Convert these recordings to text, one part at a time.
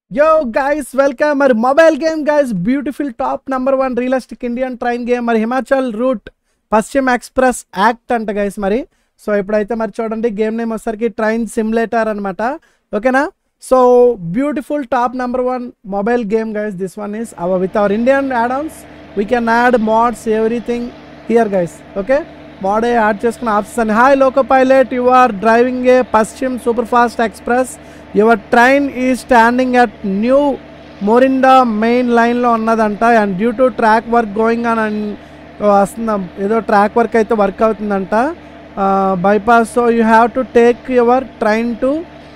Yo guys, welcome our mobile game guys. Beautiful top #1 realistic Indian train game మరి Himachal route Paschim express act అంట guys మరి. So ఇప్పుడైతే మరి చూడండి గేమ్ నేమ్ వచ్చేసరికి ట్రైన్ సిమ్యులేటర్ అనమాట. ఓకేనా? So beautiful top #1 mobile game guys. This one is our with our Indian add ons. We can add mods everything here guys. Okay, మోడే add చేసుకున్న ఆప్షన్స్ అని. Hi loco pilot, you are driving a Paschim super fast express. Your train is standing at new Morinda main లైన్లో ఉన్నదంట. And due to track work going on and వస్తుందా, ఏదో track work అయితే work అవుతుందంట bypass. So you have to take your train to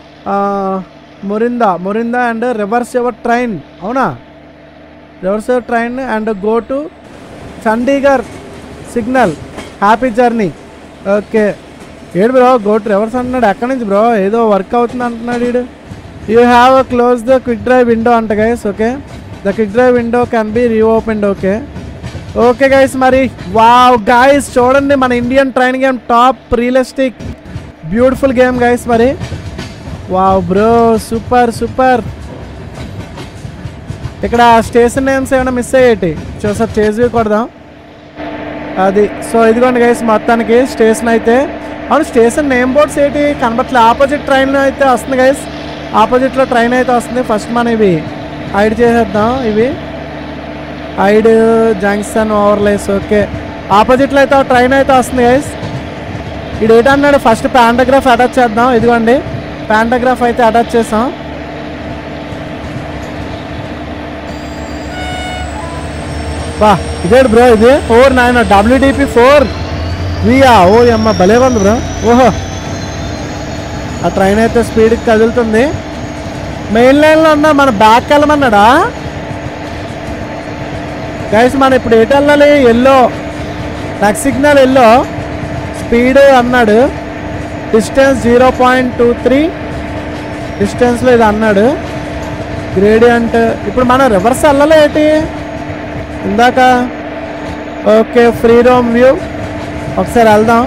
Morinda and reverse your train. అవునా, reverse your train and go to Chandigarh signal. Happy journey. Okay, ఏడు bro go to reverse అంటున్నాడు. ఎక్కడి నుంచి bro? ఏదో work అవుతుంది అంటున్నాడు వీడు. You have close the quick drive window అంట guys. Okay, the quick drive window can be reopened. Okay okay guys మరి. వావ్ గైస్ చూడండి, మన Indian train game top realistic beautiful game guys మరి. Wow bro, super super. ఇక్కడ station names ఏమైనా miss అయ్యేటి చూసారు, చేసి కొడదాం అది. సో ఇదిగోండి గైస్, మొత్తానికి స్టేషన్ అయితే అవును. స్టేషన్ నేమ్ బోర్డ్స్ ఏంటి కనబట్లే. ఆపోజిట్ ట్రైన్ అయితే వస్తుంది గైస్, ఆపోజిట్లో ట్రైన్ అయితే వస్తుంది. ఫస్ట్ మనం ఇవి హైడ్ చేసేద్దాం. ఇవి హైడ్ జంక్షన్ ఓవర్లేస్. ఓకే, ఆపోజిట్లో అయితే ట్రైన్ అయితే వస్తుంది గైస్. ఇది ఏంటన్నాడు, ఫస్ట్ పాంటోగ్రాఫ్ అటాచ్ చేద్దాం. ఇదిగోండి పాంటోగ్రాఫ్ అయితే అటాచ్ చేసాం. వా ఇదేంటి బ్రో ఇది? ఓర్ నాయన WDP4 వియా. ఓ అమ్మ భలే ఉంది బ్రో. ఓహో, ఆ ట్రైన్ అయితే స్పీడ్కి కదులుతుంది. మెయిన్ లైన్లో ఉన్న మన బ్యాక్ వెళ్ళమన్నాడా గైస్? మనం ఇప్పుడు ఎటు వెళ్ళాలి? Yellow, next signal yellow. Speed అన్నాడు, డిస్టెన్స్ 0.23 డిస్టెన్స్లో ఇది అన్నాడు. గ్రేడియంట్. ఇప్పుడు మనం రివర్స్ వెళ్ళాలి ఏంటి ఇందాక? Okay, free roam view. ఒకసారి వెళ్దాం,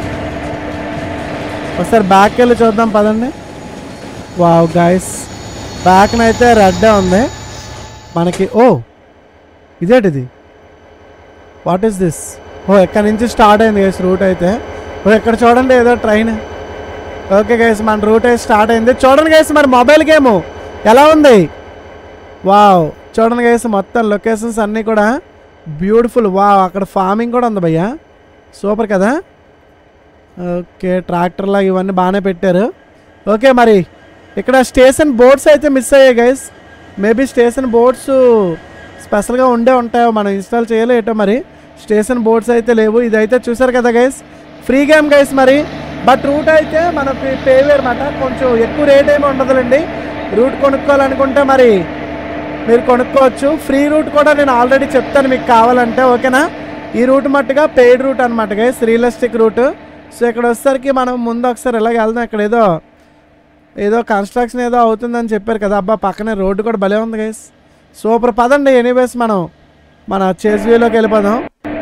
ఒకసారి బ్యాక్ వెళ్ళి చూద్దాం పదండి. వావ్ గైస్, బ్యాక్నైతే రెడ్ ఉంది మనకి. ఓ ఇదేంటిది? What is this? ఓ ఎక్కడి నుంచి స్టార్ట్ అయింది గైస్ రూట్ అయితే. ఓ ఇక్కడ చూడండి ఏదో ట్రైన్. ఓకే గైస్, మన రూట్ అయితే స్టార్ట్ అయింది. చూడండి గైస్ మరి మొబైల్ గేమ్ ఎలా ఉంది. వావ్ చూడండి గైస్, మొత్తం లొకేషన్స్ అన్నీ కూడా బ్యూటిఫుల్. వావ్, అక్కడ ఫార్మింగ్ కూడా ఉంది భయ్యా, సూపర్ కదా. ఓకే, ట్రాక్టర్ లాగా ఇవన్నీ బాగానే పెట్టారు. ఓకే మరి ఇక్కడ స్టేషన్ బోర్డ్స్ అయితే మిస్ అయ్యాయి గైస్. మేబీ స్టేషన్ బోర్డ్స్ స్పెషల్గా ఉంటాయో, మనం ఇన్స్టాల్ చేయలే ఏటో మరి. స్టేషన్ బోర్డ్స్ అయితే లేవు. ఇదైతే చూసారు కదా గైస్, ఫ్రీ గేమ్ గైస్ మరి. బట్ రూట్ అయితే మనకి పేవే అనమాట, కొంచెం ఎక్కువ రేట్ ఏమి ఉండదులేండి. రూట్ కొనుక్కోవాలనుకుంటే మరి మీరు కొనుక్కోవచ్చు. ఫ్రీ రూట్ కూడా నేను ఆల్రెడీ చెప్తాను మీకు కావాలంటే. ఓకేనా? ఈ రూట్ మట్టుగా పెయిడ్ రూట్ అనమాట గైస్, రియలిస్టిక్ రూట్. సో ఇక్కడ వచ్చేసరికి మనం ముందు ఒకసారి ఇలాగ వెళ్దాం. ఇక్కడ ఏదో కన్స్ట్రక్షన్ ఏదో అవుతుందని చెప్పారు కదా. అబ్బా పక్కనే రోడ్డు కూడా భలే ఉంది గైస్, సూపర్. పదండి ఎనీవేస్ మనం మన చేస్ వ్యూలోకి వెళ్ళిపోదాం.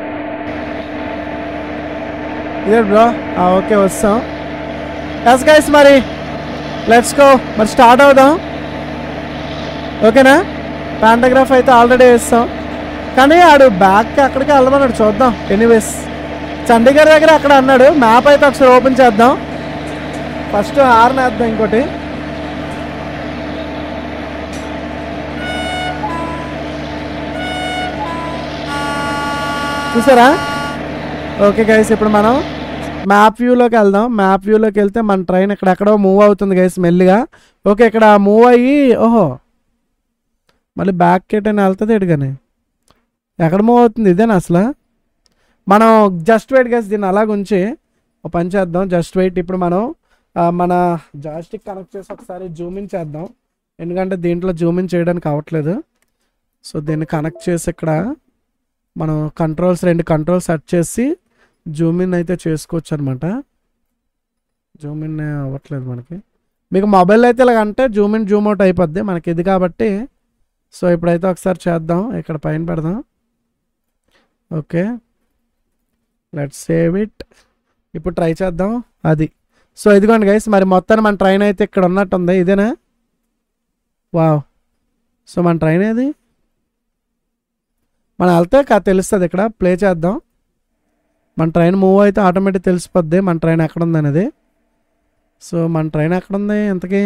ఇదే బ్రో. ఓకే వస్తాం. ఎస్ గైస్ మరి లెట్స్ గో. మరి స్టార్ట్ అవుదాం. ఓకేనా? పాంటోగ్రాఫ్ అయితే ఆల్రెడీ వేస్తాం, కానీ ఆడు బ్యాక్ అక్కడికి వెళ్ళమన్నాడు. చూద్దాం ఎనీవేస్. చండీగఢ్ దగ్గర అక్కడ అన్నాడు. మ్యాప్ అయితే ఒకసారి ఓపెన్ చేద్దాం. ఫస్ట్ హార్న్ వేద్దాం ఇంకోటి. చూసారా? ఓకే గైస్, ఇప్పుడు మనం మ్యాప్ వ్యూలోకి వెళ్దాం. మ్యాప్ వ్యూలోకి వెళ్తే మన ట్రైన్ ఎక్కడెక్కడో మూవ్ అవుతుంది గైస్ మెల్లిగా. ఓకే, ఇక్కడ మూవ్ అయ్యి ఓహో మళ్ళీ బ్యాక్ కేటైనా వెళ్తుంది ఎడుగానే. ఎక్కడ మూవ్ అవుతుంది ఇదేనా అసలు? మనం జస్ట్ వెయిట్ గైస్, దీన్ని అలాగ ఉంచి ఒక పని చేద్దాం. Just wait. ఇప్పుడు మనం మన జాయిస్టిక్ కనెక్ట్ చేసి ఒకసారి జూమ్ ఇన్ చేద్దాం, ఎందుకంటే దీంట్లో జూమ్ ఇన్ చేయడానికి అవ్వట్లేదు. సో దీన్ని కనెక్ట్ చేసి ఇక్కడ మనం రెండు కంట్రోల్స్ సెట్ చేసి జూమ్ ఇన్ అయితే చేసుకోవచ్చు అనమాట. జూమ్ ఇన్ అవ్వట్లేదు మనకి. మీకు మొబైల్ అయితే ఇలాగ అంటే జూమ్ ఇన్ జూమ్ అవుట్ అయిపోద్ది మనకి ఇది కాబట్టి. సో ఇప్పుడైతే ఒకసారి చేద్దాం, ఇక్కడ పైన పెడదాం. Okay, let's save it. ఇప్పుడు ట్రై చేద్దాం అది. సో ఇదిగోండి గైస్, మరి మొత్తాన్ని మన ట్రైన్ అయితే ఇక్కడ ఉన్నట్టుంది. ఇదేనా? వావ్, సో మన ట్రైన్ ఏది, మనం వెళ్తే తెలుస్తుంది. ఇక్కడ ప్లే చేద్దాం. మన ట్రైన్ మూవ్ అయితే ఆటోమేటిక్ తెలిసిపోద్ది మన ట్రైన్ ఎక్కడ ఉంది అనేది. సో మన ట్రైన్ ఎక్కడుంది ఇంతకీ?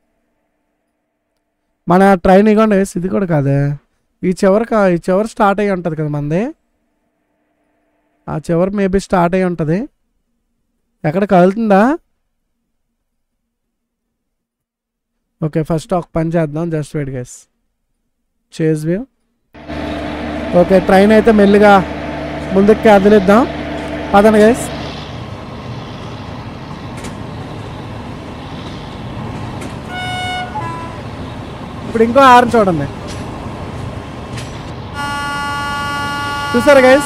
మన ట్రైన్ ఇగోండి, ఇది కూడా కాదే, ఈ చివరి స్టార్ట్ అయ్యి ఉంటుంది కదా మనది. ఆ చివరి మేబీ స్టార్ట్ అయ్యి ఉంటుంది. ఎక్కడ కదులుతుందా? ఓకే, ఫస్ట్ ఒక పని చేద్దాం. Just wait guys, chase view. Okay, train అయితే మెల్లిగా ముందుకు కదిలిద్దాం. పదండి గైస్. ఇప్పుడు ఇంకో హార్న్ చూడండి, చూసారా గైస్?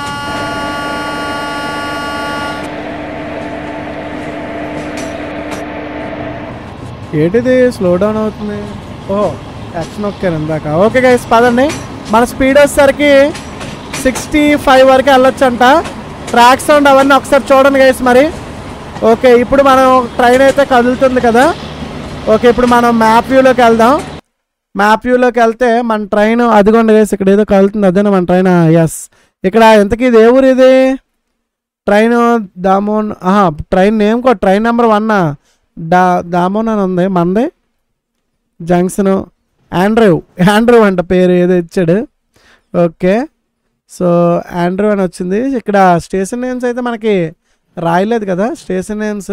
ఏంటిది స్లో డౌన్ అవుతుంది? ఓహో, యాక్షన్ ఒక్కాను ఇందాక. ఓకే గైస్, పదండి. మన స్పీడ్ వచ్చేసరికి 65 వరకు వెళ్ళొచ్చు అంట. ట్రాక్ సౌండ్ అవన్నీ ఒకసారి చూడండి గైస్ మరి. ఓకే, ఇప్పుడు మనం ట్రైన్ అయితే కదులుతుంది కదా. ఓకే, ఇప్పుడు మనం మ్యాప్ వ్యూలోకి వెళ్దాం. మ్యాప్ వ్యూలోకి వెళ్తే మన ట్రైన్ అదిగోండి గైస్, ఇక్కడ ఏదో కదులుతుంది. అదేనా మన ట్రైన్? ఎస్. ఇక్కడ ఎంతకీ ఇది ఏ ఊరు? ఇది ట్రైన్ దామోన్. ట్రైన్ నేమ్ కూడా ట్రైన్ నెంబర్ 1 దామోన్ అని ఉంది. మనది జంక్షన్ ఆండ్రూ అంట పేరు ఏదో ఇచ్చాడు. ఓకే, సో ఆండ్రూ అని వచ్చింది. ఇక్కడ స్టేషన్ నేమ్స్ అయితే మనకి రాయలేదు కదా స్టేషన్ నేమ్స్.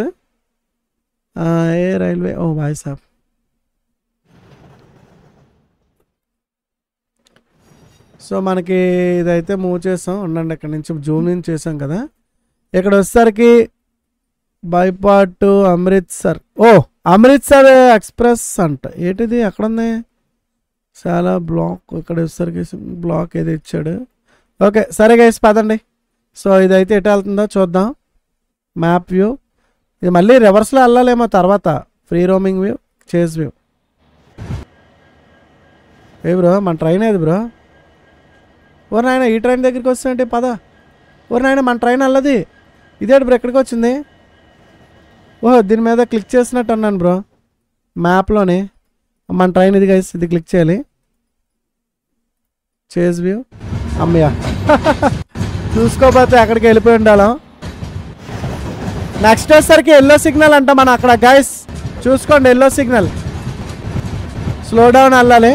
ఏ రైల్వే? ఓ భాయ్ సాబ్. సో మనకి ఇదైతే మూవ్ చేసాం. ఉండండి, ఇక్కడ నుంచి జూమ్ ఇన్ చేసాం కదా. ఇక్కడ వచ్చేసరికి బైపాట్ అమృత్సర్. ఓ, అమృత్సర్ ఎక్స్ప్రెస్ అంట. ఏంటిది ఎక్కడ ఉంది? చాలా బ్లాక్. ఇక్కడ వచ్చేసరికి బ్లాక్ ఏదో ఇచ్చాడు. ఓకే, సరే గైస్ పదండి. సో ఇదైతే ఎటు వెళ్తుందో చూద్దాం. Map view. ఇది మళ్ళీ రివర్స్లో వెళ్ళాలేమో తర్వాత. Free roaming view, chase view. ఏ బ్రో, మన ట్రైన్ ఏది బ్రో? ఓ నాయన, ఈ ట్రైన్ దగ్గరికి వస్తుంటే పద. ఓ నాయన, మన ట్రైన్ అల్లది. ఇదేంటి బ్రో ఎక్కడికి వచ్చింది? ఓహో, దీని మీద క్లిక్ చేసినట్టు అన్నాను బ్రో మ్యాప్లోనే. మన ట్రైన్ ఇది గైస్, ఇది క్లిక్ చేయాలి. Chase view. అమ్మయ్య, చూసుకోపోతే అక్కడికి వెళ్ళిపోయి ఉండాలి. నెక్స్ట్ వచ్చేసరికి ఎల్లో సిగ్నల్ అంట మన అక్కడ గైస్. చూసుకోండి, ఎల్లో సిగ్నల్. స్లో డౌన్ వెళ్ళాలి.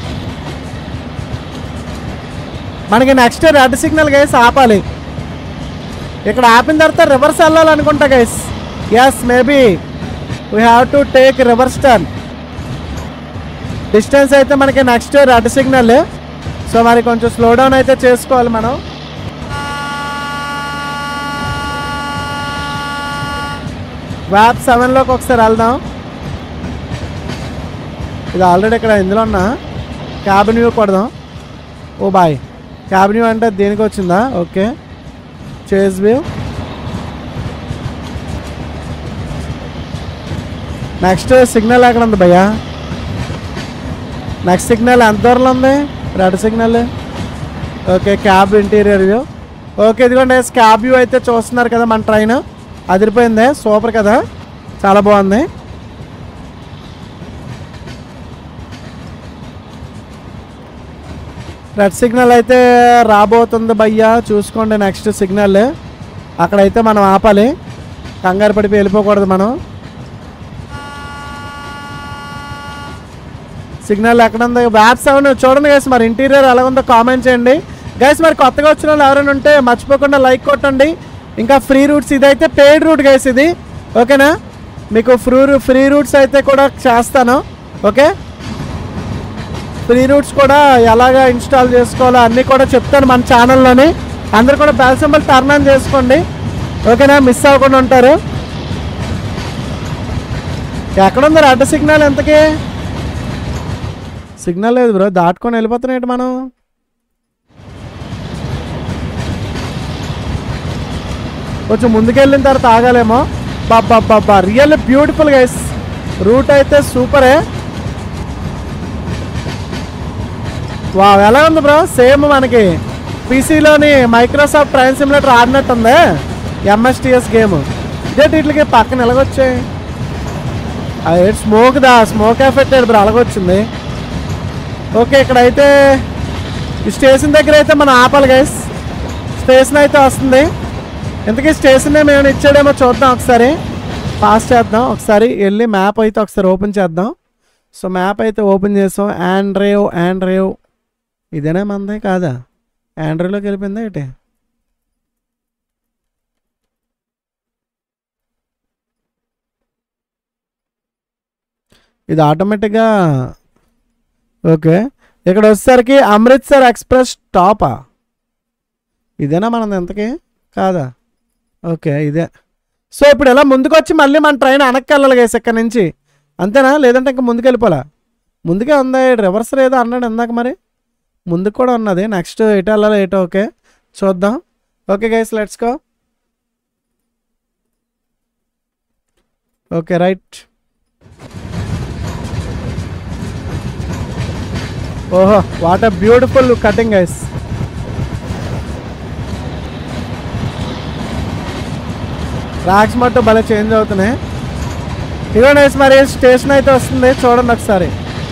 మనకి నెక్స్ట్ రెడ్ సిగ్నల్ గైస్, ఆపాలి. ఇక్కడ ఆపిన తర్వాత రివర్స్ వెళ్ళాలనుకుంటా guys. Yes, maybe we have to take reverse turn. Distance అయితే మనకి నెక్స్ట్ రెడ్ సిగ్నల్. సో మరి కొంచెం స్లో డౌన్ అయితే చేసుకోవాలి మనం. వ్యాప్ 7లోకి ఒకసారి వెళ్దాం. ఇది ఆల్రెడీ ఇక్కడ ఇందులో ఉన్న క్యాబిన్ వ్యూ కొడదాం. ఓ బాయ్, క్యాబిన్ వ్యూ అంటే దేనికి వచ్చిందా? Okay, chase view. Next signal ఎక్కడ ఉంది భయ్యా? నెక్స్ట్ సిగ్నల్ ఎంత దూరంలో ఉంది? Red signal. Okay, cab interior view. Okay, ఇదిగోండి క్యాబ్ వ్యూ అయితే చూస్తున్నారు కదా. మన ట్రైన్ అదిరిపోయింది, సూపర్ కదా, చాలా బాగుంది. రెడ్ సిగ్నల్ అయితే రాబోతుంది భయ్యా, చూసుకోండి. నెక్స్ట్ సిగ్నల్ అక్కడైతే మనం ఆపాలి, కంగారు పడిపోయి వెళ్ళిపోకూడదు మనం. సిగ్నల్ ఎక్కడ ఉంది? వ్యాప్ 7 చూడండి గైస్. మరి ఇంటీరియర్ ఎలా ఉందో కామెంట్ చేయండి గైస్. మరి కొత్తగా వచ్చిన వాళ్ళు ఎవరైనా ఉంటే మర్చిపోకుండా లైక్ కొట్టండి. ఇంకా ఫ్రీ రూట్స్, ఇదైతే పెయిడ్ రూట్ గైస్ ఇది. ఓకేనా, మీకు ఫ్రీ రూట్స్ అయితే కూడా చేస్తాను. ఓకే, ఫ్రీ రూట్స్ కూడా ఎలాగా ఇన్స్టాల్ చేసుకోవాలో అన్నీ కూడా చెప్తాను మన ఛానల్లోని. అందరు కూడా బెల్ సింబల్ టర్న్ ఆన్ చేసుకోండి. ఓకేనా, మిస్ అవ్వకుండా ఉంటారు. ఎక్కడుంది రెడ్ సిగ్నల్? ఎంతకీ సిగ్నల్ లేదు బ్రో, దాటుకొని వెళ్ళిపోతున్నాయి మనం. కొంచెం ముందుకెళ్ళిన తర్వాత ఆగాలేమో. బాబా, రియల్లీ బ్యూటిఫుల్ గైస్. రూట్ అయితే సూపరే. వా, ఎలా ఉంది బ్రో? సేమ్ మనకి పీసీలోని మైక్రోసాఫ్ట్ ట్రైన్ సిమ్యులేటర్ ఆడినట్టుంది. MSTS game. ఇదే వీటికి పక్కన ఎలాగొచ్చాయి? స్మోక్ ఎఫెక్ట్ బ్రో, అలాగొచ్చింది. ఓకే ఇక్కడైతే ఈ స్టేషన్ దగ్గర అయితే మనం ఆపాలి గైస్. స్టేషన్ అయితే వస్తుంది. ఇంతకీ స్టేషన్ ఏమైనా ఇచ్చాడేమో చూద్దాం ఒకసారి. పాస్ చేద్దాం ఒకసారి వెళ్ళి మ్యాప్ అయితే ఒకసారి ఓపెన్ చేద్దాం. సో మ్యాప్ అయితే ఓపెన్ చేసాం. ఆండ్రేవ్ ఇదేనా మనదే కాదా? ఆండ్రేవ్లోకి వెళ్ళిపోయిందా ఏంటి? ఇది ఆటోమేటిక్గా ఓకే. ఇక్కడ వచ్చేసరికి అమృత్సర్ ఎక్స్ప్రెస్ స్టాపా? ఇదేనా మనది ఎంతకి? కాదా? ఓకే ఇదే. సో ఇప్పుడు ఇలా ముందుకు వచ్చి మళ్ళీ మన ట్రైన్ వెనక్కి వెళ్ళాలి గైస్ ఇక్కడ నుంచి. అంతేనా? లేదంటే ఇంకా ముందుకు వెళ్ళిపోలా? ముందుకే ఉంది. రివర్స్ ఏదో అన్నాడు ఇందాక. మరి ముందుకు కూడా ఉన్నది. నెక్స్ట్ ఎటు వెళ్ళాలి ఎటో. ఓకే చూద్దాం. Okay guys let's go. Okay right. ఓహో what a beautiful cutting guys. Tracks మట్టు భలే చేంజ్ అవుతున్నాయి. ఇదిగో గైస్ మరి స్టేషన్ అయితే వస్తుంది చూడండి ఒకసారి.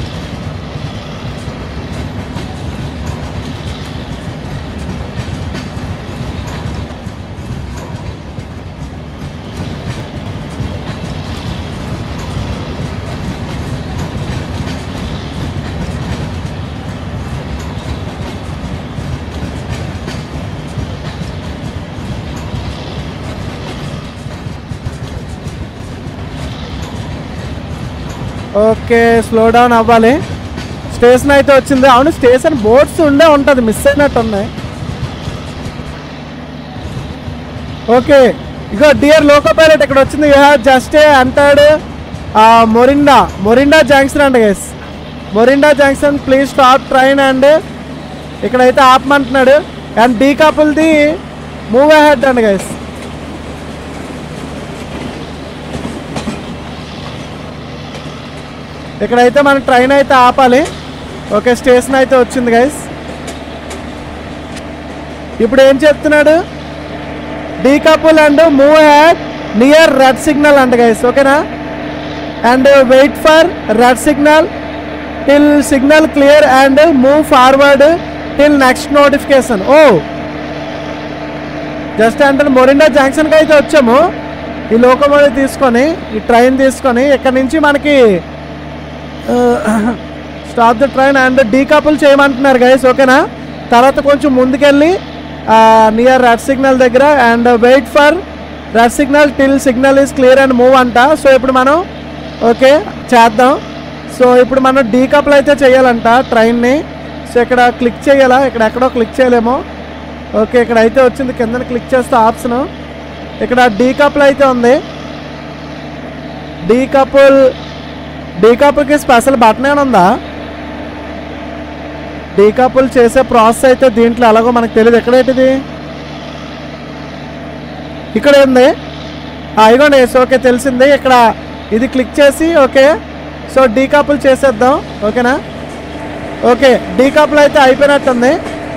ఓకే స్లో డౌన్ అవ్వాలి. స్టేషన్ అయితే వచ్చింది. అవును స్టేషన్ బోర్డ్స్ ఉంటుంది, మిస్ అయినట్టు ఉన్నాయి. ఓకే ఇగో డియర్ లోకో పైలట్ ఇక్కడ వచ్చింది. You have just entered Morinda junction అండి guys. Morinda junction please stop train and ఇక్కడైతే ఆపమంటున్నాడు. And decouple the move ahead అండి గైస్. ఇక్కడైతే మన ట్రైన్ అయితే ఆపాలి. ఓకే స్టేషన్ అయితే వచ్చింది గైస్. ఇప్పుడు ఏం చెప్తున్నాడు? Decouple and move ahead near red signal అంట గైస్. ఓకేనా? And wait for red signal till signal clear and move forward till next notification. ఓ జస్ట్ అంటే మొరిండా జంక్షన్కి అయితే వచ్చాము. ఈ లోకోమోటివ్ తీసుకొని ఈ ట్రైన్ తీసుకొని ఇక్కడ నుంచి మనకి stop the train and decouple చేయమంటున్నారు గైస్. ఓకేనా? తర్వాత కొంచెం ముందుకెళ్ళి నియర్ రెడ్ సిగ్నల్ దగ్గర and wait for red signal till signal is clear and move అంట. సో ఇప్పుడు మనం ఓకే చేద్దాం. సో ఇప్పుడు మనం డీకపుల్ అయితే చేయాలంట ట్రైన్ని. సో ఇక్కడ క్లిక్ చేయాలా? ఇక్కడ ఎక్కడో క్లిక్ చేయలేమో. ఓకే ఇక్కడ అయితే వచ్చింది. కింద క్లిక్ చేస్తే ఆప్షన్ ఇక్కడ డీకపుల్ అయితే ఉంది. డీకపుల్కి స్పెషల్ బటన్ ఏమైనా ఉందా? డీకపుల్ చేసే ప్రాసెస్ అయితే దీంట్లో ఎలాగో మనకు తెలియదు. ఎక్కడేటిది? ఇక్కడ ఉంది. ఇగోండి. ఓకే తెలిసింది. ఇక్కడ ఇది క్లిక్ చేసి ఓకే సో డీకపుల్ చేసేద్దాం. ఓకేనా? ఓకే డీకపుల్ అయితే అయిపోయినట్టుంది.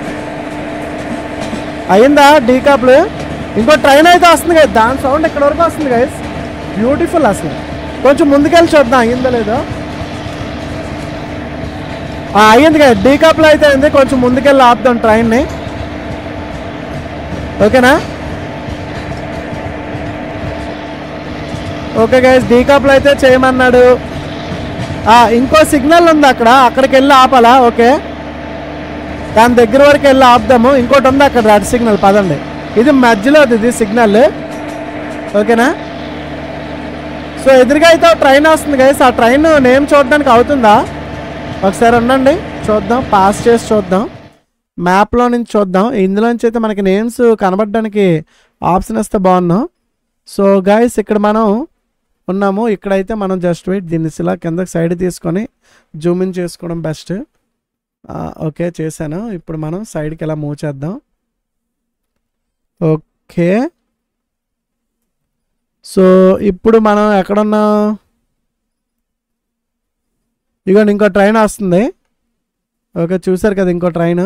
అయిందా డీకపుల్? ఇంకో ట్రైన్ అయితే వస్తుంది కదా, దాని సౌండ్ ఇక్కడ వరకు వస్తుంది గైస్. బ్యూటిఫుల్ అసలు. కొంచెం ముందుకెళ్ళి చూద్దాం అయ్యిందో లేదో. అయ్యింది కదా డీకపుల్ అయితే అయింది. కొంచెం ముందుకెళ్ళి ఆపుదాం ట్రైన్ని. ఓకేనా? ఓకే గైస్ డీకపుల్ అయితే చేయమన్నాడు. ఇంకో సిగ్నల్ ఉంది అక్కడ, అక్కడికి వెళ్ళి ఆపాలా? ఓకే దాని దగ్గర వరకు వెళ్ళి ఆపుదాము. ఇంకోటి ఉంది అక్కడ రెడ్ సిగ్నల్. పదండి ఇది మధ్యలో ఇది సిగ్నల్. ఓకేనా? సో ఎదురుగా అయితే ట్రైన్ వస్తుంది గైస్. ఆ ట్రైన్ నేమ్ చూడడానికి అవుతుందా? ఒకసారి ఉండండి చూద్దాం. పాస్ చేసి చూద్దాం. మ్యాప్లో నుంచి చూద్దాం. ఇందులోంచి అయితే మనకి నేమ్స్ కనబడడానికి ఆప్షన్ ఇస్తే బాగున్నాం. సో గైస్ ఇక్కడ మనం ఉన్నాము. ఇక్కడైతే మనం జస్ట్ వెయిట్ దీన్ని ఇలా కిందకి సైడ్ తీసుకొని జూమ్ ఇన్ చేసుకోవడం బెస్ట్. ఓకే చేశాను. ఇప్పుడు మనం సైడ్కి ఇలా మూవ్ చేద్దాం. ఓకే సో ఇప్పుడు మనం ఎక్కడున్నాం? ఇగోండి ఇంకో ట్రైన్ వస్తుంది. ఓకే చూసారు కదా ఇంకో ట్రైన్.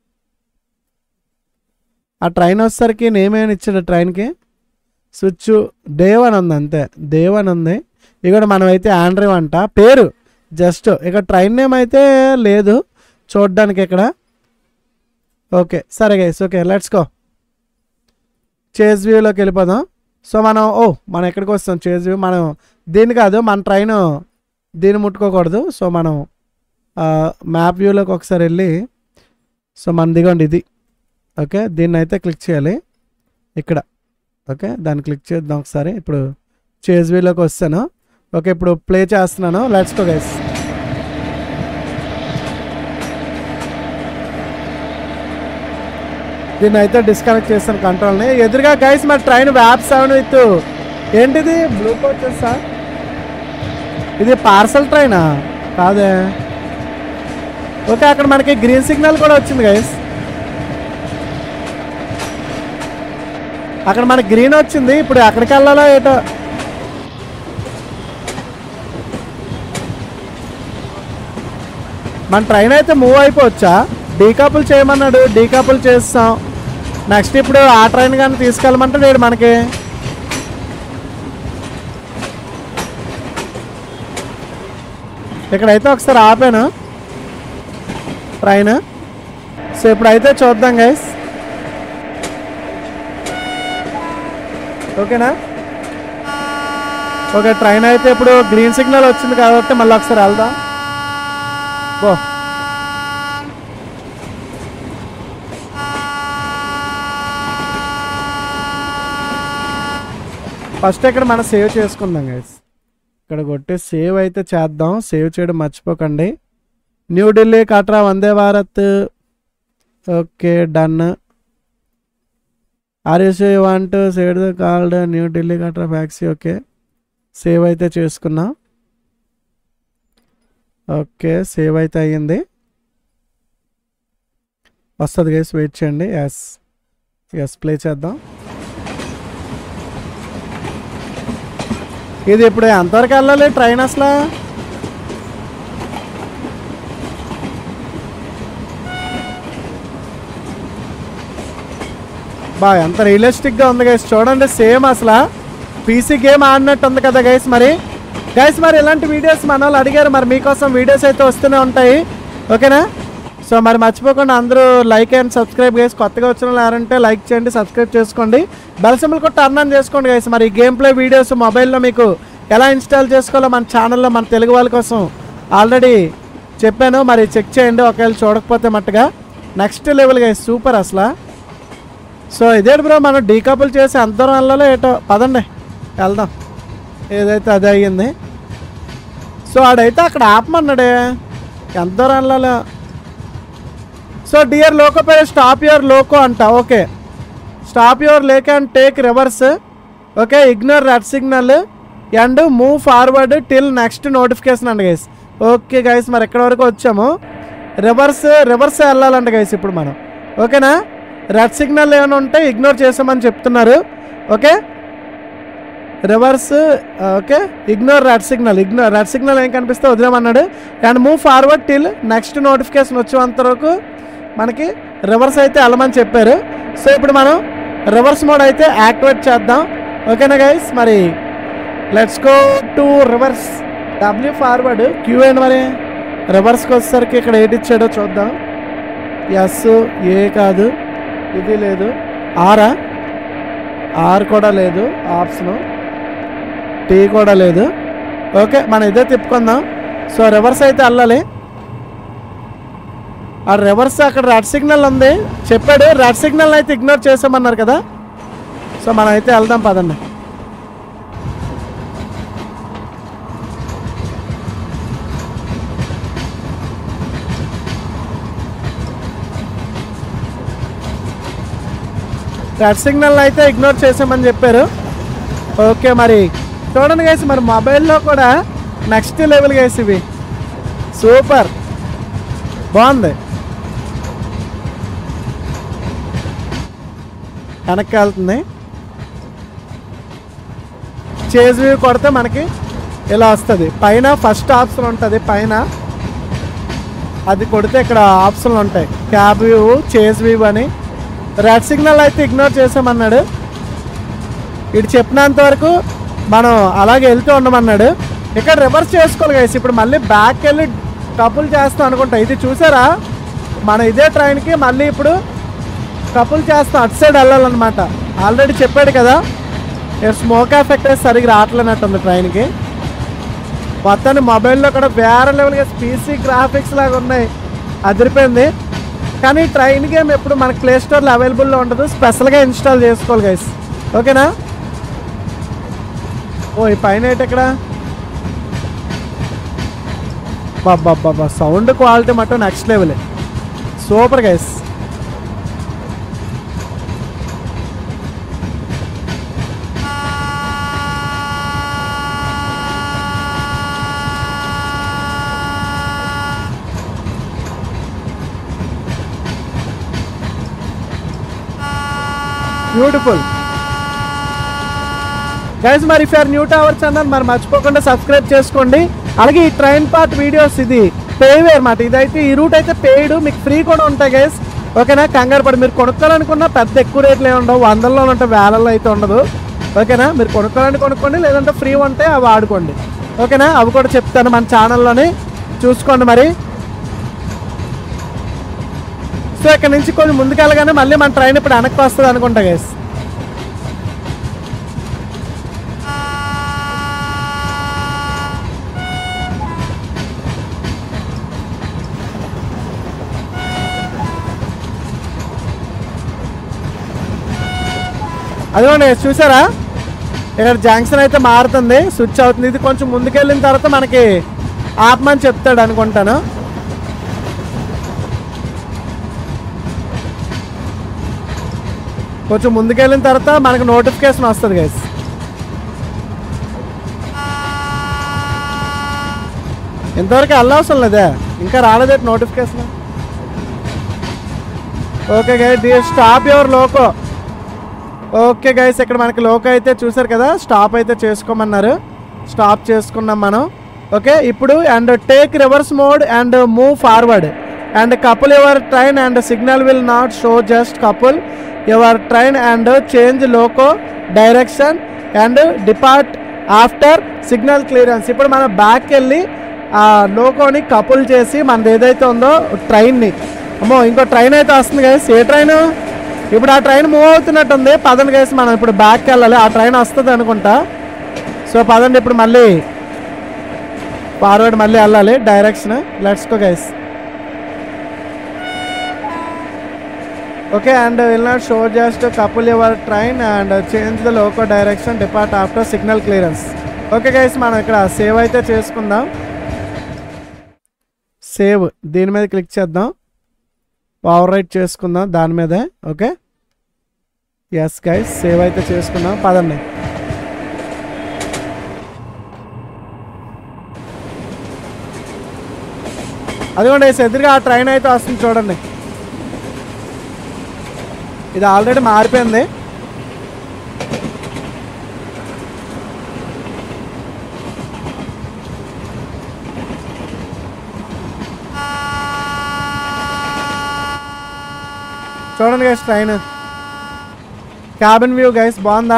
ఆ ట్రైన్ వచ్చేసరికి నేమ్ ఏమైనా ఇచ్చాడు ట్రైన్కి? స్విచ్ దేవ్ అని ఉంది, అంతే దేవ్ అని ఉంది. ఇక్కడ మనం అయితే ఆండ్రేవ్ అంట పేరు జస్ట్. ఇక ట్రైన్ నేమ్ అయితే లేదు. చూడడానికి ఇక్కడ. ఓకే సరే guys, okay let's go. Chase వ్యూలోకి వెళ్ళిపోదాం. సో మనం ఎక్కడికి వస్తాం? Chase view. మనం దీన్ని కాదు, మన ట్రైన్ దీన్ని ముట్టుకోకూడదు. సో మనం మ్యాప్ వ్యూలోకి ఒకసారి వెళ్ళి, సో మన దిగండి ఇది. ఓకే దీన్ని అయితే క్లిక్ చేయాలి ఇక్కడ. ఓకే దాన్ని క్లిక్ చేద్దాం ఒకసారి. ఇప్పుడు చేజ్ వ్యూలోకి వస్తాను. ఓకే ఇప్పుడు ప్లే చేస్తున్నాను. Let's go guys. దీన్ని అయితే డిస్కనెక్ట్ చేస్తాను కంట్రోల్ని. ఎదురుగా గైస్ మరి ట్రైన్ వ్యాప్ 7 విత్ ఏంటిది బ్లూ కోచెస్. ఇది పార్సల్ ట్రైనా? కాదే. ఓకే అక్కడ మనకి గ్రీన్ సిగ్నల్ కూడా వచ్చింది గైస్. అక్కడ మనకి గ్రీన్ వచ్చింది. ఇప్పుడు ఎక్కడికి వెళ్ళాలో ఏటో. మన ట్రైన్ అయితే మూవ్ అయిపోవచ్చా? డీకపుల్ చేయమన్నాడు, డీకపుల్ చేస్తాం. నెక్స్ట్ ఇప్పుడు ఆ ట్రైన్ కానీ తీసుకెళ్ళమంటే నేను మనకి ఇక్కడైతే ఒకసారి ఆపాను ట్రైన్. సో ఇప్పుడైతే చూద్దాం గైస్. ఓకేనా? ఓకే ట్రైన్ అయితే ఇప్పుడు గ్రీన్ సిగ్నల్ వచ్చింది కాబట్టి మళ్ళీ ఒకసారి వెళ్దాం. బో ఫస్ట్ ఇక్కడ మనం సేవ్ చేసుకుందాం గైస్. ఇక్కడ కొట్టి సేవ్ అయితే చేద్దాం. సేవ్ చేయడం మర్చిపోకండి. New Delhi Katra Vande Bharat. Okay done. RSA want save the called New Delhi Katra ఫ్యాక్సీ. ఓకే సేవ్ అయితే చేసుకున్నాం. ఓకే సేవ్ అయితే అయ్యింది. వస్తుంది గైస్, వెయిట్ చేయండి. ఎస్ ప్లే చేద్దాం. ఇది ఇప్పుడు ఎంతవరకు వెళ్ళాలి ట్రైన్ అసలు? ఎంత రియలిస్టిక్గా ఉంది గైస్. చూడండి సేమ్ అసలు పీసీ గేమ్ ఆడినట్టు ఉంది కదా గైస్. మరి ఇలాంటి వీడియోస్ మన వాళ్ళు అడిగారు. మరి మీకోసం వీడియోస్ అయితే వస్తూనే ఉంటాయి. ఓకేనా? సో మరి మర్చిపోకుండా అందరూ లైక్ అండ్ సబ్స్క్రైబ్ గైస్. కొత్తగా వచ్చిన వాళ్ళు ఎవరంటే లైక్ చేయండి, సబ్స్క్రైబ్ చేసుకోండి, బెల్ సింబల్ కూడా టర్న్ ఆన్ చేసుకోండి గైస్. మరి గేమ్ ప్లే వీడియోస్ మొబైల్లో మీకు ఎలా ఇన్స్టాల్ చేసుకోవాలో మన ఛానల్లో మన తెలుగు వాళ్ళ కోసం ఆల్రెడీ చెప్పాను. మరి చెక్ చేయండి ఒకవేళ చూడకపోతే మట్టుగా. నెక్స్ట్ లెవెల్ గైస్, సూపర్ అసలు. సో ఇదే బ్రో మనం డీకపుల్ చేసి ఎంత దూరం వెళ్ళాలో ఏటో. పదండి వెళ్దాం. ఏదైతే అదే అయ్యింది. సో ఆడైతే అక్కడ ఆపమన్నాడే ఎంత దూరం వెళ్ళాలో. సో డియర్ లోకో పేరు స్టాప్ యువర్ లోకో అంట. Okay stop your lake and take reverse. Okay ignore red signal and move forward till next notification అండి గైస్. ఓకే గైస్ మరి ఎక్కడి వరకు వచ్చాము? రివర్స్ వెళ్ళాలంట గైస్ ఇప్పుడు మనం. ఓకేనా? రెడ్ సిగ్నల్ ఏమైనా ఉంటే ఇగ్నోర్ చేసామని చెప్తున్నారు. Okay reverse. Okay ignore red signal ఏం కనిపిస్తే వదిలేమన్నాడు. And move forward till next notification వచ్చేంత వరకు మనకి రివర్స్ అయితే వెళ్ళమని చెప్పారు. సో ఇప్పుడు మనం రివర్స్ మోడ్ అయితే యాక్టివేట్ చేద్దాం. ఓకేనా గైస్? మరి let's go to reverse. W forward, Q and మరి రివర్స్కి వచ్చేసరికి ఇక్కడ ఏటి ఇచ్చాడో చూద్దాం. ఎస్ ఏ కాదు, ఇది లేదు. ఆర్ కూడా లేదు ఆప్షను. టీ కూడా లేదు. ఓకే మనం ఇదే తిప్పుకుందాం. సో రివర్స్ అయితే వెళ్ళాలి. ఆ రివర్స్ అక్కడ రెడ్ సిగ్నల్ ఉంది చెప్పాడు. రెడ్ సిగ్నల్ అయితే ఇగ్నోర్ చేసామన్నారు కదా. సో మనం అయితే వెళ్దాం పదండి. రెడ్ సిగ్నల్ అయితే ఇగ్నోర్ చేసామని చెప్పారు. ఓకే మరి చూడండి గైస్ మరి మొబైల్లో కూడా నెక్స్ట్ లెవెల్ గైస్. ఇవి సూపర్ బాగుంది. వెనక్కి వెళ్తుంది. చేజ్ వ్యూ కొడితే మనకి ఇలా వస్తుంది. పైన ఫస్ట్ ఆప్షన్ ఉంటుంది పైన, అది కొడితే ఇక్కడ ఆప్షన్లు ఉంటాయి. క్యాబ్ వ్యూ, చేజ్ వ్యూ అని. రెడ్ సిగ్నల్ అయితే ఇగ్నోర్ చేసామన్నాడు. ఇటు చెప్పినంత వరకు మనం అలాగే వెళ్తూ ఉండమన్నాడు. ఇక్కడ రివర్స్ చేసుకోవాలి గైస్. ఇప్పుడు మళ్ళీ బ్యాక్ వెళ్ళి కపుల్ చేస్తాం అనుకుంటా. ఇది చూసారా మన ఇదే ట్రైన్కి మళ్ళీ ఇప్పుడు కపుల్ చేస్తాం, అటు సైడ్ వెళ్ళాలన్నమాట. ఆల్రెడీ చెప్పాడు కదా, స్మోక్ ఎఫెక్ట్ సరిగ్గా రావట్లేనట్టుంది ట్రైన్కి. మొత్తాన్ని మొబైల్లో కూడా వేరే లెవెల్గా పీసీ గ్రాఫిక్స్ లాగా ఉన్నాయి, అదిరిపోయింది. కానీ ట్రైన్ గేమ్ ఎప్పుడు మనకి ప్లే స్టోర్లో అవైలబుల్లో ఉండదు, స్పెషల్గా ఇన్స్టాల్ చేసుకోవాలి గైస్, ఓకేనా. ఓ ఈ పైన ఏంటి ఇక్కడ, బాబా సౌండ్ క్వాలిటీ మటు next level, super guys. Beautiful guys. మరి if are new to our channel మరి మర్చిపోకుండా సబ్స్క్రైబ్ చేసుకోండి. అలాగే ఈ ట్రైన్ పార్ట్ వీడియోస్ ఇది పేవే అనమాట, ఇదైతే ఈ రూట్ అయితే పెయిడ్, మీకు ఫ్రీ కూడా ఉంటాయి గైస్, ఓకేనా. కంగారు పడి మీరు కొనుక్కోవాలనుకున్నా పెద్ద ఎక్కువ రేట్లు ఏమి ఉండవు, 100లో ఉంటాయి, వేలల్లో అయితే ఉండదు, ఓకేనా. మీరు కొనుక్కోండి, లేదంటే ఫ్రీ ఉంటే అవి వాడుకోండి, ఓకేనా. అవి కూడా చెప్తాను మన ఛానల్లోనే, చూసుకోండి మరి. సో ఇక్కడ నుంచి కొంచెం ముందుకెళ్ళగానే మళ్ళీ మన ట్రైన్ ఇప్పుడు వెనక్కి వస్తుంది అనుకుంటా గైస్. అదిగోండి చూసారా, ఇక్కడ జంక్షన్ అయితే మారుతుంది, స్విచ్ అవుతుంది. ఇది కొంచెం ముందుకెళ్ళిన తర్వాత మనకి ఆపమని చెప్తాడు అనుకుంటాను. కొంచెం ముందుకెళ్ళిన తర్వాత మనకు నోటిఫికేషన్ వస్తుంది గైస్. ఇంతవరకు వెళ్ళవసరం లేదే, ఇంకా రాలేదే notification. Okay guys, stop your loco. Okay guys, ఇక్కడ మనకి లోకో అయితే చూసారు కదా, స్టాప్ అయితే చేసుకోమన్నారు, స్టాప్ చేసుకున్నాం మనం. ఓకే ఇప్పుడు and take reverse mode and move forward and couple your train and signal will not show, just couple your train and change loco direction and depart after signal clearance. ఇప్పుడు మనం back వెళ్ళి ఆ లోకోని couple చేసి మనది ఏదైతే ఉందో ట్రైన్ని, అమ్మో ఇంకో ట్రైన్ అయితే వస్తుంది గైస్. ఏ ట్రైన్? ఇప్పుడు ఆ ట్రైన్ మూవ్ అవుతున్నట్టుంది, పదండి గైస్ మనం ఇప్పుడు బ్యాక్కి వెళ్ళాలి, ఆ ట్రైన్ వస్తుంది అనుకుంటా. సో పదండి ఇప్పుడు మళ్ళీ ఫార్వర్డ్ మళ్ళీ వెళ్ళాలి direction. Let's go guys. Okay and will not show, just couple your train and change the loco direction depart after signal clearance. Okay guys, మనం ఇక్కడ సేవ్ అయితే చేసుకుందాం. సేవ్ దీని మీద క్లిక్ చేద్దాం, ఓవర్ రైట్ చేసుకుందాం దాని మీదే. ఓకే ఎస్ గైస్, సేవ్ అయితే చేసుకుందాం, పదండి. అదిగోండి ఎదురుగా ఆ ట్రైన్ అయితే వస్తుంది చూడండి, ఇది ఆల్రెడీ మారిపోయింది. చూడండి guys train cabin view guys, బాగుందా?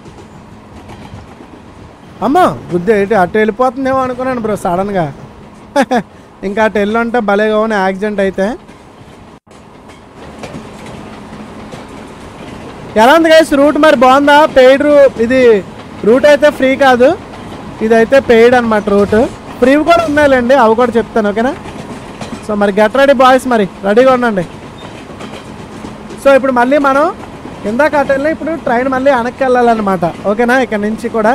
అమ్మా బుద్ధి ఏంటి అటు వెళ్ళిపోతుందేమో అనుకున్నాను బ్రో సడన్గా. ఇంకా అటు వెళ్ళుంటే భలేగా ఉన్న యాక్సిడెంట్ అయితే. ఎలా ఉంది గైస్ రూట్ మరి, బాగుందా? పెయిడ్ ఇది రూట్ అయితే ఫ్రీ కాదు, ఇదైతే పెయిడ్ అనమాట రూట్. ఫ్రీ కూడా ఉన్నాయిలేండి, అవి కూడా చెప్తాను, ఓకేనా. సో మరి గెట్ రెడీ బాయ్స్, మరి రెడీగా ఉండండి. సో ఇప్పుడు మళ్ళీ మనం ఇందాక అటు వెళ్ళి ఇప్పుడు ట్రైన్ మళ్ళీ వెనక్కి వెళ్ళాలన్నమాట, ఓకేనా. ఇక్కడ నుంచి కూడా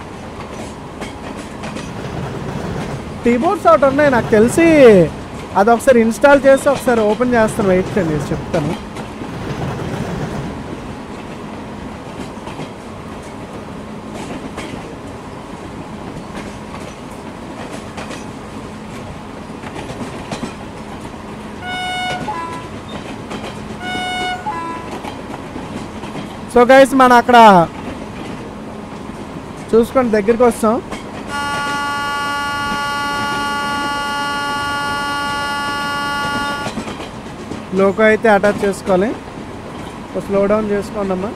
కీబోర్డ్స్ ఒకటి ఉన్నాయి నాకు తెలిసి, అది ఒకసారి ఇన్స్టాల్ చేసి ఒకసారి ఓపెన్ చేస్తాను, వెయిట్ చేయండి చెప్తాను. సో గైస్ మనం అక్కడ చూసుకొని దగ్గరికి వస్తాం. లోకో అయితే అటాచ్ చేసుకోవాలి, స్లో డౌన్ చేసుకోండి అమ్మా.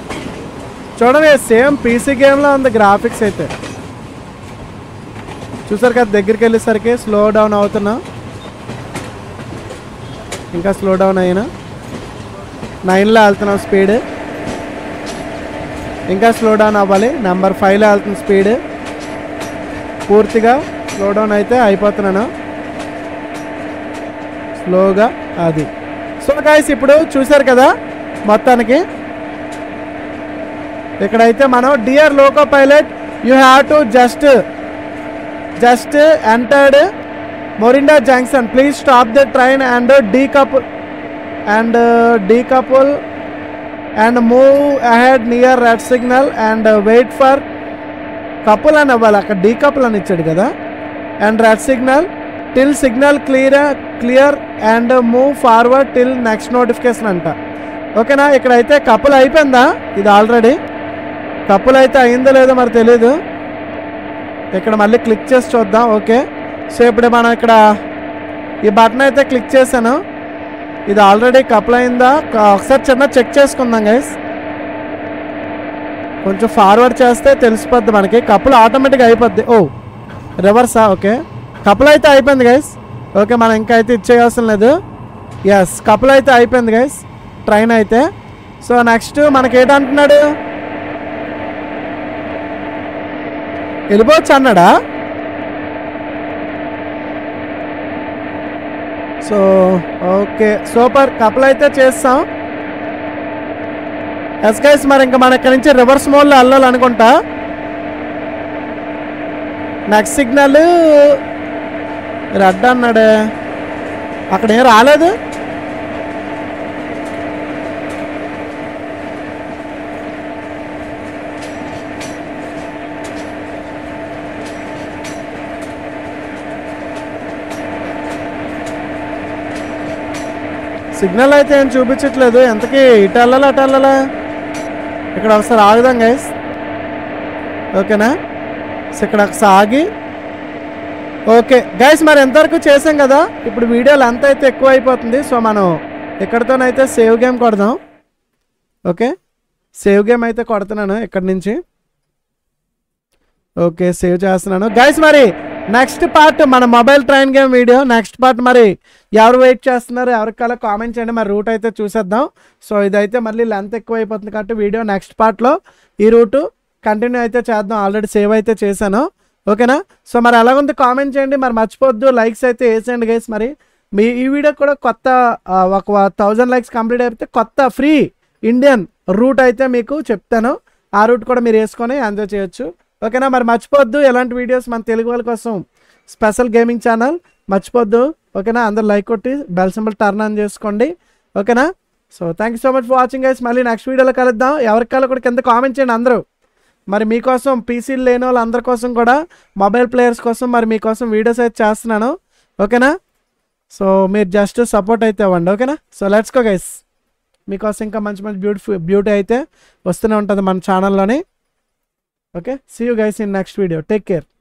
చూడండి సేమ్ పీసీ గేమ్లో ఉంది గ్రాఫిక్స్ అయితే, చూసారు కదా, దగ్గరికి వెళ్ళేసరికి స్లో డౌన్ అవుతున్నా. ఇంకా స్లో డౌన్ అయినా 9లో వెళ్తున్నాం స్పీడ్. ఇంకా స్లో డౌన్ అవ్వాలి. నెంబర్ 5లో వెళ్తున్న స్పీడ్. పూర్తిగా స్లో డౌన్ అయితే అయిపోతున్నాను స్లోగా. అది సో గైస్ ఇప్పుడు చూసారు కదా మొత్తానికి. ఇక్కడైతే మనం dear loco pilot you have to just entered Morinda junction. Please stop the train and decouple and move ahead near red signal and wait for couple అని అవ్వాలి. అక్కడ డీకపుల్ అని ఇచ్చాడు కదా. And red signal till signal clear and move forward till next notification అంట. ఓకేనా, ఇక్కడైతే couple అయిపోయిందా? ఇది ఆల్రెడీ కపుల్ అయితే అయిందో లేదో మరి తెలీదు. ఇక్కడ మళ్ళీ క్లిక్ చేసి చూద్దాం. ఓకే, సో ఇప్పుడు మనం ఇక్కడ ఈ బటన్ అయితే క్లిక్ చేశాను. ఇది ఆల్రెడీ కపుల్ అయిందా ఒకసారి చిన్న చెక్ చేసుకుందాం గైస్. కొంచెం ఫార్వర్డ్ చేస్తే తెలిసిపోద్ది మనకి. కపుల్ ఆటోమేటిక్గా అయిపోద్ది. ఓ రివర్సా? ఓకే, కపుల్ అయితే అయిపోయింది గైస్. ఓకే, మనం ఇంకా అయితే ఇచ్చేయవసరం లేదు. ఎస్, కపుల్ అయితే అయిపోయింది గైస్ ట్రైన్ అయితే. సో నెక్స్ట్ మనకి ఏంటంటున్నాడు? వెళ్ళిపోవచ్చు అన్నాడా? సో ఓకే సూపర్, కపుల్ అయితే చేస్తాం. ఎస్ గైస్, మరి ఇంకా మన ఇక్కడ నుంచి రివర్స్ మోడ్లో వెళ్ళాలనుకుంటా. నెక్స్ట్ సిగ్నల్ రెడ్ అన్నాడే, అక్కడ ఏం రాలేదు. సిగ్నల్ అయితే ఏం చూపించట్లేదు. ఎంతకీ ఇటు వెళ్ళాలా అటు వెళ్ళాలా? ఇక్కడ ఒకసారి ఆగుదాం గైస్. ఓకేనా, సో ఇక్కడ ఒకసారి ఆగి. ఓకే గైస్, మరి ఎంతవరకు చేసాం కదా. ఇప్పుడు వీడియో లెంత్ అయితే ఎక్కువ అయిపోతుంది. సో మనం ఇక్కడితోనైతే సేవ్ గేమ్ కొడదాం. ఓకే, సేవ్ గేమ్ అయితే కొడుతున్నాను ఇక్కడి నుంచి. ఓకే, సేవ్ చేస్తున్నాను గైస్. మరి నెక్స్ట్ పార్ట్ మన mobile train game video next part మరి ఎవరు వెయిట్ చేస్తున్నారు ఎవరికల్లా కామెంట్ చేయండి. మరి రూట్ అయితే చూసేద్దాం. సో ఇదైతే మళ్ళీ లెంత్ ఎక్కువ అయిపోతుంది కాబట్టి వీడియో నెక్స్ట్ పార్ట్లో ఈ రూటు కంటిన్యూ అయితే చేద్దాం. ఆల్రెడీ సేవ్ అయితే చేశాను. ఓకేనా, సో మరి ఎలాగుంది కామెంట్ చేయండి. మరి మర్చిపోద్దు లైక్స్ అయితే వేసేయండి గైస్. మరి మీ ఈ వీడియో కూడా కొత్త ఒక 1000 లైక్స్ కంప్లీట్ అయిపోతే కొత్త ఫ్రీ ఇండియన్ రూట్ అయితే మీకు చెప్తాను. ఆ రూట్ కూడా మీరు వేసుకొని ఎంజాయ్ చేయొచ్చు. ఓకేనా, మరి మర్చిపోద్దు ఎలాంటి వీడియోస్ మన తెలుగు వాళ్ళ కోసం స్పెషల్ గేమింగ్ ఛానల్ మర్చిపోద్దు. ఓకేనా, అందరు లైక్ కొట్టి బెల్ సింబల్ టర్న్ ఆన్ చేసుకోండి. ఓకేనా, so thank you so much for watching guys. మళ్ళీ నెక్స్ట్ వీడియోలో కలుద్దాం. ఎవరికల్లా కూడా కింద కామెంట్ చేయండి అందరూ. మరి మీకోసం పీసీలు లేని వాళ్ళు అందరి కోసం కూడా మొబైల్ ప్లేయర్స్ కోసం మరి మీకోసం వీడియోస్ అయితే చేస్తున్నాను. ఓకేనా, సో మీరు జస్ట్ సపోర్ట్ అయితే ఇవ్వండి. ఓకేనా, సో లెట్స్ గో గైస్. మీకోసం ఇంకా మంచి మంచి బ్యూటీ అయితే వస్తూనే ఉంటుంది మన ఛానల్లోని. Okay, see you guys in next video. Take care.